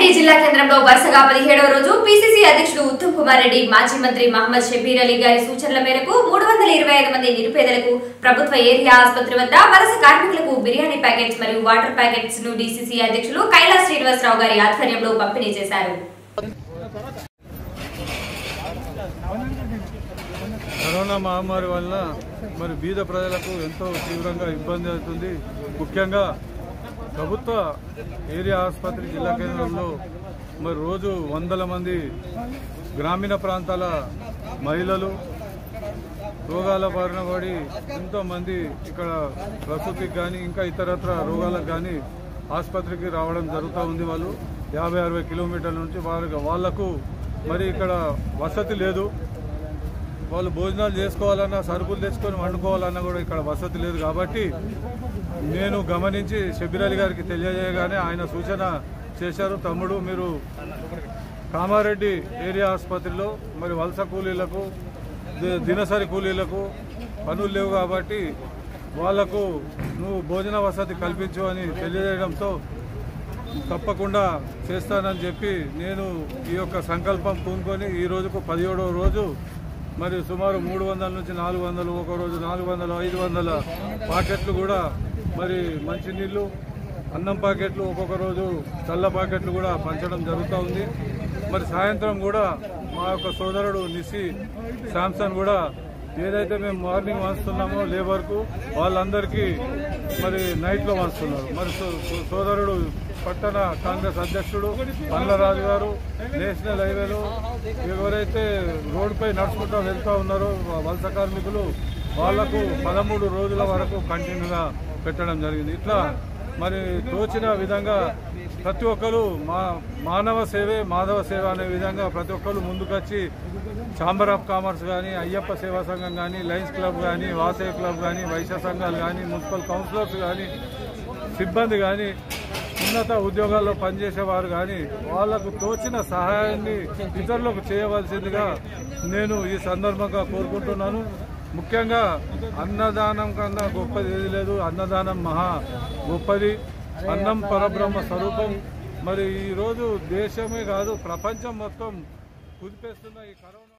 రంగారెడ్డి జిల్లా కేంద్రంలో వరుసగా 17వ రోజు పీసీసీ అధ్యక్షుడు ఉత్తమ్ కుమార్ రెడ్డి మాజీ మంత్రి మహమ్మద్ షబీర్ అలీ గారి సూచనల మేరకు 325 మంది నిరుపేదలకు ప్రభుత్వ ఏరియా ఆసుపత్రి వద్ద వలస కార్మికులకు బిర్యానీ ప్యాకెట్స్ మరియు వాటర్ ప్యాకెట్స్ ను డీసీసీ అధ్యక్షులు కైలాస్ శ్రీనివాసరావు గారి ఆధ్వర్యంలో పంపిణీ చేశారు. కరోనా మహమ్మారి వల్ల మరి బీద ప్రజలకు ఎంతో తీవ్రంగా ఇబ్బంది అవుతుంది. ముఖ్యంగా ప్రభుత్వ ఏరియా ఆసుపత్రి జిల్లా కేంద్రంలో మరి రోజు వందల మంది గ్రామీణ ప్రాంతాల మహిళలు రోగాల బారిన పడి ఎంతోమంది ఇక్కడ ప్రసూతికి కానీ ఇంకా ఇతరత్ర రోగాలకు కానీ ఆసుపత్రికి రావడం జరుగుతూ ఉంది. వాళ్ళు 50-60 కిలోమీటర్ల నుంచి వాళ్లకు మరి ఇక్కడ వసతి లేదు. వాళ్ళు భోజనాలు చేసుకోవాలన్నా సరుకులు తెచ్చుకొని వండుకోవాలన్నా కూడా ఇక్కడ వసతి లేదు. కాబట్టి నేను గమనించి షబీర్ అలీ గారికి తెలియజేయగానే ఆయన సూచన చేశారు, తమ్ముడు మీరు కామారెడ్డి ఏరియా ఆసుపత్రిలో మరి వలస కూలీలకు దినసరి కూలీలకు పనులు లేవు కాబట్టి వాళ్లకు నువ్వు భోజన వసతి కల్పించు అని తెలియజేయడంతో తప్పకుండా చేస్తానని చెప్పి నేను ఈ యొక్క సంకల్పం పూనుకొని ఈ రోజుకు 17వ రోజు మరి సుమారు 300 నుంచి 400 ఒక రోజు 400, 500 ప్యాకెట్లు కూడా మరి మంచినీళ్ళు అన్నం ప్యాకెట్లు ఒక్కొక్క రోజు చల్ల ప్యాకెట్లు కూడా పంచడం జరుగుతూ ఉంది. మరి సాయంత్రం కూడా మా యొక్క సోదరుడు నిసి శాంసన్ కూడా ఏదైతే మేము మార్నింగ్ వంచుతున్నామో లేబర్కు వాళ్ళందరికీ మరి నైట్లో వంచుతున్నారు. మరి సోదరుడు పట్టణ కాంగ్రెస్ అధ్యక్షుడు పల్లరాజు గారు నేషనల్ హైవేలో ఎవరైతే రోడ్డుపై నడుచుకుంటూ వెళ్తూ ఉన్నారో వలస కార్మికులు వాళ్లకు 13 రోజుల వరకు కంటిన్యూగా పెట్టడం జరిగింది. ఇట్లా మరి తోచిన విధంగా ప్రతి ఒక్కరు మానవ సేవే మాధవ సేవ అనే విధంగా ప్రతి ఒక్కరు ముందుకొచ్చి ఛాంబర్ ఆఫ్ కామర్స్ కానీ, అయ్యప్ప సేవా సంఘం కానీ, లయన్స్ క్లబ్ కానీ, వాసవి క్లబ్ కానీ, వైశ్య సంఘాలు కానీ, మున్సిపల్ కౌన్సిలర్స్ కానీ, సిబ్బంది కానీ, ఉన్నత ఉద్యోగాల్లో పనిచేసేవారు కానీ వాళ్లకు తోచిన సహాయాన్ని ఇతరులకు చేయవలసిందిగా నేను ఈ సందర్భంగా కోరుకుంటున్నాను. ముఖ్యంగా అన్నదానం కన్నా గొప్పది ఏది లేదు. అన్నదానం మహా గొప్పది. అన్నం పరబ్రహ్మ స్వరూపం. మరి ఈరోజు దేశమే కాదు ప్రపంచం మొత్తం కుదిపేస్తున్న ఈ కరోనా